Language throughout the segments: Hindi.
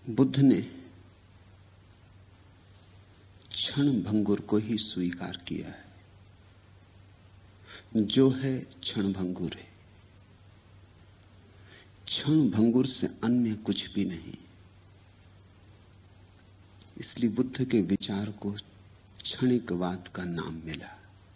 बुद्ध ने क्षण भंगुर को ही स्वीकार किया है। जो है क्षण भंगुर है, क्षण भंगुर से अन्य कुछ भी नहीं। इसलिए बुद्ध के विचार को क्षणिकवाद का नाम मिला।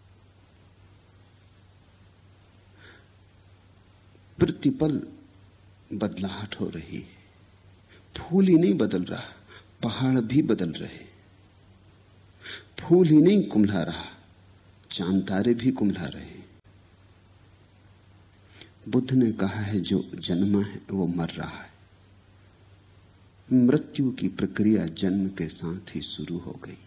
प्रतिपल बदलाहट हो रही है। फूल ही नहीं बदल रहा, पहाड़ भी बदल रहे। फूल ही नहीं कुम्हला रहा, चांद तारे भी कुम्हला रहे। बुद्ध ने कहा है जो जन्मा है वो मर रहा है। मृत्यु की प्रक्रिया जन्म के साथ ही शुरू हो गई।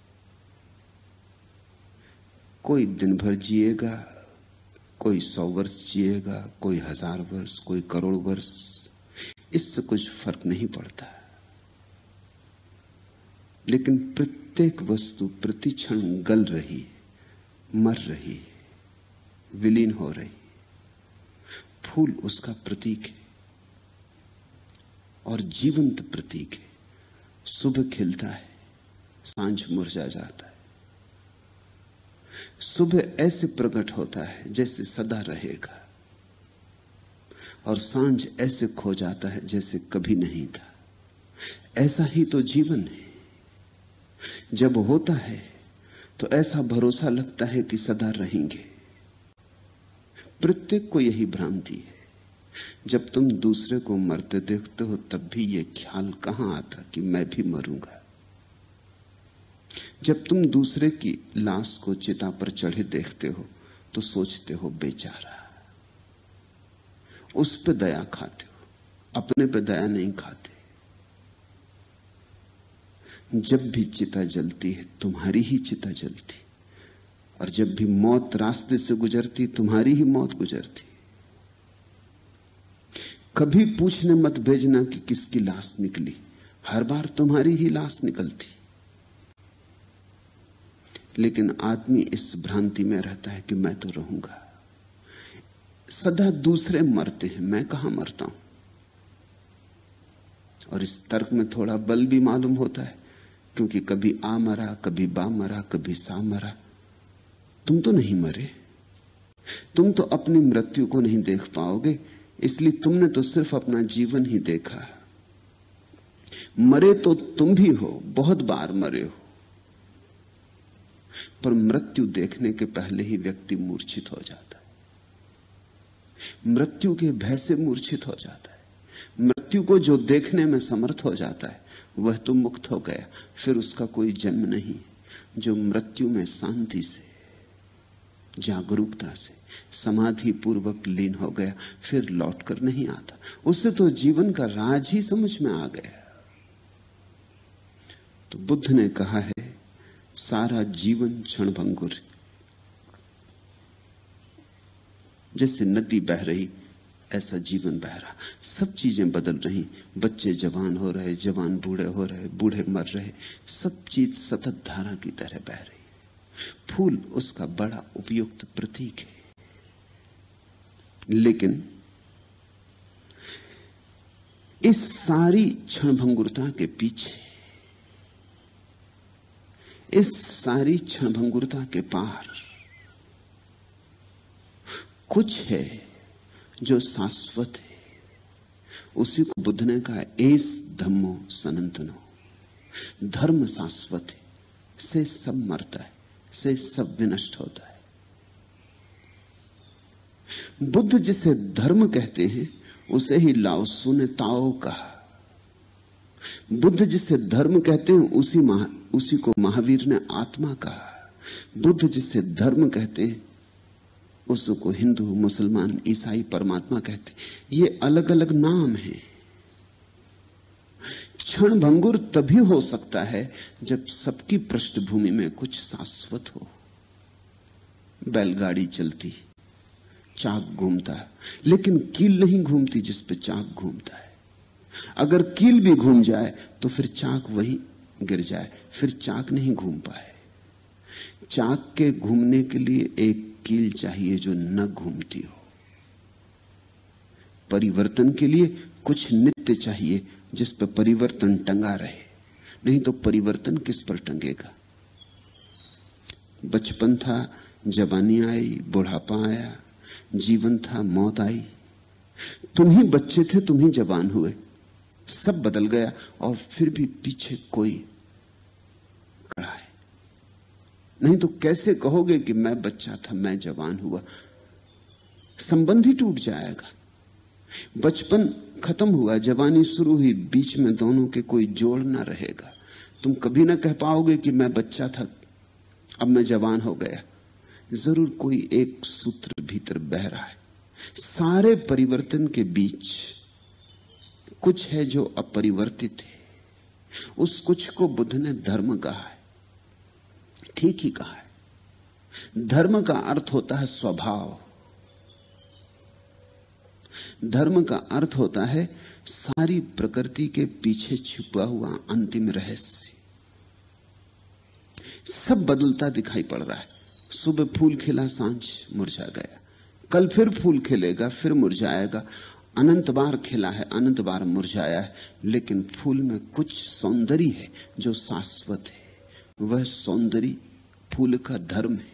कोई दिन भर जिएगा, कोई 100 वर्ष जिएगा, कोई 1000 वर्ष, कोई करोड़ वर्ष, इससे कुछ फर्क नहीं पड़ता। लेकिन प्रत्येक वस्तु प्रतिक्षण गल रही, मर रही, विलीन हो रही। फूल उसका प्रतीक है और जीवंत प्रतीक है। सुबह खिलता है, सांझ मुरझा जाता है। सुबह ऐसे प्रकट होता है जैसे सदा रहेगा, और सांझ ऐसे खो जाता है जैसे कभी नहीं था। ऐसा ही तो जीवन है। जब होता है तो ऐसा भरोसा लगता है कि सदा रहेंगे। प्रत्येक को यही भ्रांति है। जब तुम दूसरे को मरते देखते हो तब भी यह ख्याल कहां आता कि मैं भी मरूंगा। जब तुम दूसरे की लाश को चिता पर चढ़े देखते हो तो सोचते हो बेचारा। उस पे दया खाते हो, अपने पे दया नहीं खाते। जब भी चिता जलती है तुम्हारी ही चिता जलती, और जब भी मौत रास्ते से गुजरती तुम्हारी ही मौत गुजरती। कभी पूछने मत भेजना कि किसकी लाश निकली, हर बार तुम्हारी ही लाश निकलती। लेकिन आदमी इस भ्रांति में रहता है कि मैं तो रहूंगा। सदा दूसरे मरते हैं, मैं कहां मरता हूं। और इस तर्क में थोड़ा बल भी मालूम होता है, क्योंकि कभी आ मरा, कभी बा मरा, कभी सा मरा। तुम तो नहीं मरे। तुम तो अपनी मृत्यु को नहीं देख पाओगे, इसलिए तुमने तो सिर्फ अपना जीवन ही देखा। मरे तो तुम भी हो, बहुत बार मरे हो। पर मृत्यु देखने के पहले ही व्यक्ति मूर्छित हो जाता है। मृत्यु के भय से मूर्छित हो जाता है। मृत्यु को जो देखने में समर्थ हो जाता है वह तो मुक्त हो गया। फिर उसका कोई जन्म नहीं। जो मृत्यु में शांति से, जागरूकता से, समाधि पूर्वक लीन हो गया, फिर लौटकर नहीं आता। उससे तो जीवन का राज ही समझ में आ गया। तो बुद्ध ने कहा है सारा जीवन क्षणभंगुर। जैसे नदी बह रही ऐसा जीवन बह रहा। सब चीजें बदल रही। बच्चे जवान हो रहे, जवान बूढ़े हो रहे, बूढ़े मर रहे। सब चीज सतत धारा की तरह बह रही। फूल उसका बड़ा उपयुक्त प्रतीक है। लेकिन इस सारी क्षणभंगुरता के पीछे, इस सारी क्षणभंगुरता के पार कुछ है जो शाश्वत है। उसी को बुद्ध ने कहा एस धम्मो सनातनो। धर्म शाश्वत है, से सब मरता है, से सब विनष्ट होता है। बुद्ध जिसे धर्म कहते हैं उसे ही लाओ त्सु ने ताओ कहा। बुद्ध जिसे धर्म कहते हैं उसी को महावीर ने आत्मा कहा। बुद्ध जिसे धर्म कहते हैं उसको हिंदू, मुसलमान, ईसाई परमात्मा कहते। ये अलग अलग नाम हैं। क्षणभंगुर तभी हो सकता है जब सबकी पृष्ठभूमि में कुछ शाश्वत हो। बैलगाड़ी चलती, चाक घूमता है, लेकिन कील नहीं घूमती जिस पे चाक घूमता है। अगर कील भी घूम जाए तो फिर चाक वहीं गिर जाए, फिर चाक नहीं घूम पाए। चाक के घूमने के लिए एक कील चाहिए जो न घूमती हो। परिवर्तन के लिए कुछ नित्य सत्य चाहिए जिस पर परिवर्तन टंगा रहे, नहीं तो परिवर्तन किस पर टंगेगा। बचपन था, जवानी आई, बुढ़ापा आया, जीवन था, मौत आई। तुम ही बच्चे थे, तुम ही जवान हुए, सब बदल गया और फिर भी पीछे कोई खड़ा है। नहीं तो कैसे कहोगे कि मैं बच्चा था, मैं जवान हुआ? संबंध ही टूट जाएगा। बचपन खत्म हुआ, जवानी शुरू हुई, बीच में दोनों के कोई जोड़ ना रहेगा। तुम कभी ना कह पाओगे कि मैं बच्चा था, अब मैं जवान हो गया। जरूर कोई एक सूत्र भीतर बह रहा है। सारे परिवर्तन के बीच कुछ है जो अपरिवर्तित है। उस कुछ को बुद्ध ने धर्म कहा है। ठीक ही कहा है। धर्म का अर्थ होता है स्वभाव। धर्म का अर्थ होता है सारी प्रकृति के पीछे छुपा हुआ अंतिम रहस्य। सब बदलता दिखाई पड़ रहा है। सुबह फूल खिला, सांझ मुरझा गया, कल फिर फूल खिलेगा, फिर मुरझाएगा। अनंत बार खिला है, अनंत बार मुरझाया है, लेकिन फूल में कुछ सौंदर्य है जो शाश्वत है। वह सौंदर्य फूल का धर्म है।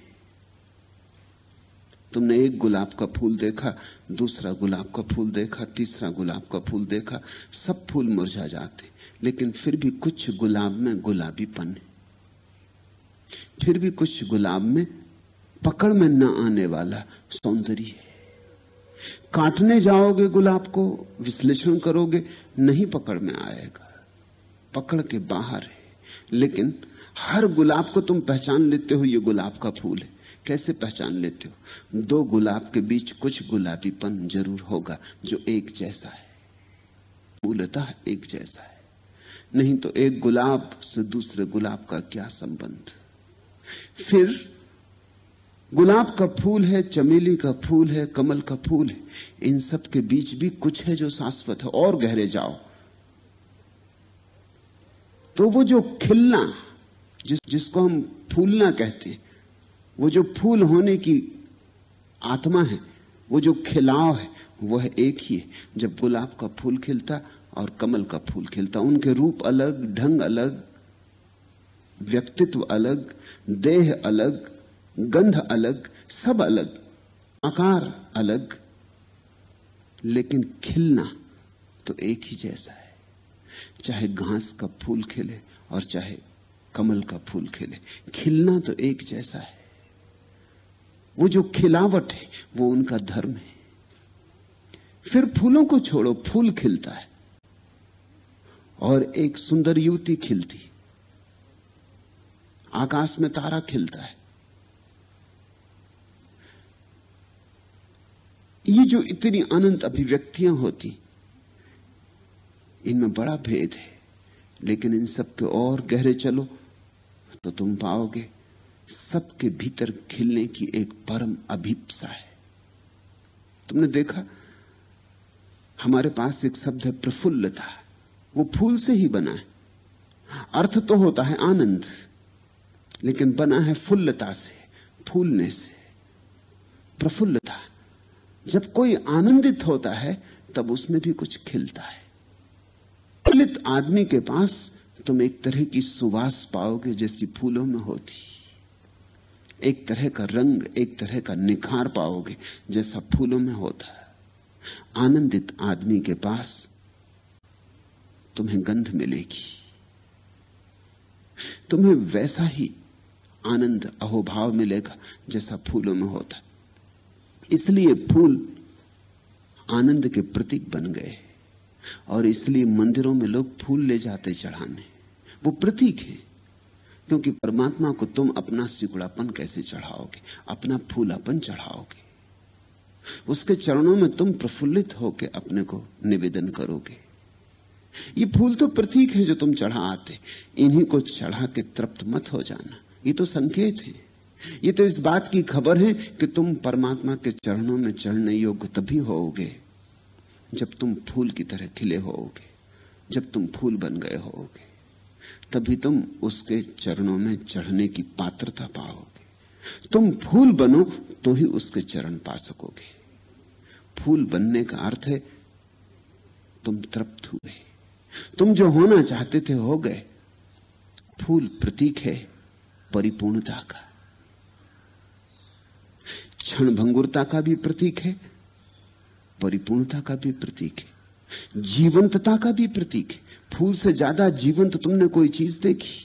तुमने एक गुलाब का फूल देखा, दूसरा गुलाब का फूल देखा, तीसरा गुलाब का फूल देखा, सब फूल मुरझा जाते, लेकिन फिर भी कुछ गुलाब में गुलाबीपन है। फिर भी कुछ गुलाब में पकड़ में न आने वाला सौंदर्य है। काटने जाओगे गुलाब को, विश्लेषण करोगे, नहीं पकड़ में आएगा, पकड़ के बाहर है। लेकिन हर गुलाब को तुम पहचान लेते हो, ये गुलाब का फूल है। कैसे पहचान लेते हो? दो गुलाब के बीच कुछ गुलाबीपन जरूर होगा जो एक जैसा है, मूलतः एक जैसा है। नहीं तो एक गुलाब से दूसरे गुलाब का क्या संबंध? फिर गुलाब का फूल है, चमेली का फूल है, कमल का फूल है, इन सब के बीच भी कुछ है जो शाश्वत है। और गहरे जाओ तो वो जो खिलना, जिसको हम फूलना कहते हैं, वो जो फूल होने की आत्मा है, वो जो खिलाव है, वह एक ही है। जब गुलाब का फूल खिलता और कमल का फूल खिलता, उनके रूप अलग, ढंग अलग, व्यक्तित्व अलग, देह अलग, गंध अलग, सब अलग, आकार अलग, लेकिन खिलना तो एक ही जैसा है। चाहे घास का फूल खिले और चाहे कमल का फूल खिले, खिलना तो एक जैसा है। वो जो खिलावट है वो उनका धर्म है। फिर फूलों को छोड़ो, फूल खिलता है और एक सुंदर युवती खिलती, आकाश में तारा खिलता है। ये जो इतनी अनंत अभिव्यक्तियां होती, इनमें बड़ा भेद है। लेकिन इन सब के और गहरे चलो तो तुम पाओगे सबके भीतर खिलने की एक परम अभिप्सा है। तुमने देखा, हमारे पास एक शब्द है प्रफुल्लता, वो फूल से ही बना है। अर्थ तो होता है आनंद, लेकिन बना है फुल्लता से, फूलने से। प्रफुल्लता, जब कोई आनंदित होता है तब उसमें भी कुछ खिलता है। प्रफुल्लित आदमी के पास तुम एक तरह की सुवास पाओगे जैसी फूलों में होती, एक तरह का रंग, एक तरह का निखार पाओगे जैसा फूलों में होता है। आनंदित आदमी के पास तुम्हें गंध मिलेगी, तुम्हें वैसा ही आनंद, अहोभाव मिलेगा जैसा फूलों में होता है। इसलिए फूल आनंद के प्रतीक बन गए और इसलिए मंदिरों में लोग फूल ले जाते चढ़ाने। वो प्रतीक है, क्योंकि परमात्मा को तुम अपना सिकुड़ापन कैसे चढ़ाओगे, अपना फूलापन चढ़ाओगे। उसके चरणों में तुम प्रफुल्लित होकर अपने को निवेदन करोगे। ये फूल तो प्रतीक है जो तुम चढ़ा आते, इन्हीं को चढ़ा के तृप्त मत हो जाना। ये तो संकेत है, ये तो इस बात की खबर है कि तुम परमात्मा के चरणों में चढ़ने योग्य तभी होोगे जब तुम फूल की तरह खिले होोगे, जब तुम फूल बन गए होोगे, तभी तुम उसके चरणों में चढ़ने की पात्रता पाओगे। तुम फूल बनो तो ही उसके चरण पा सकोगे। फूल बनने का अर्थ है तुम तृप्त हुए। तुम जो होना चाहते थे हो गए। फूल प्रतीक है परिपूर्णता का, क्षण भंगुरता का भी प्रतीक है, परिपूर्णता का भी प्रतीक है, जीवंतता का भी प्रतीक है। फूल से ज्यादा जीवंत तुमने कोई चीज देखी?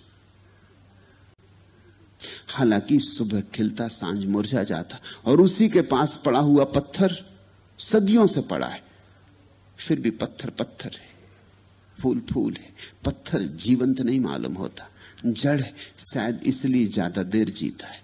हालांकि सुबह खिलता सांझ मुरझा जाता, और उसी के पास पड़ा हुआ पत्थर सदियों से पड़ा है, फिर भी पत्थर पत्थर है, फूल फूल है। पत्थर जीवंत नहीं मालूम होता, जड़ है, शायद इसलिए ज्यादा देर जीता है।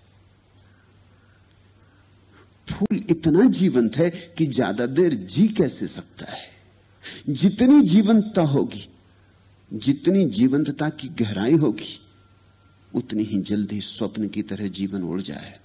फूल इतना जीवंत है कि ज्यादा देर जी कैसे सकता है? जितनी जीवंतता होगी, जितनी जीवंतता की गहराई होगी, उतनी ही जल्दी स्वप्न की तरह जीवन उड़ जाए।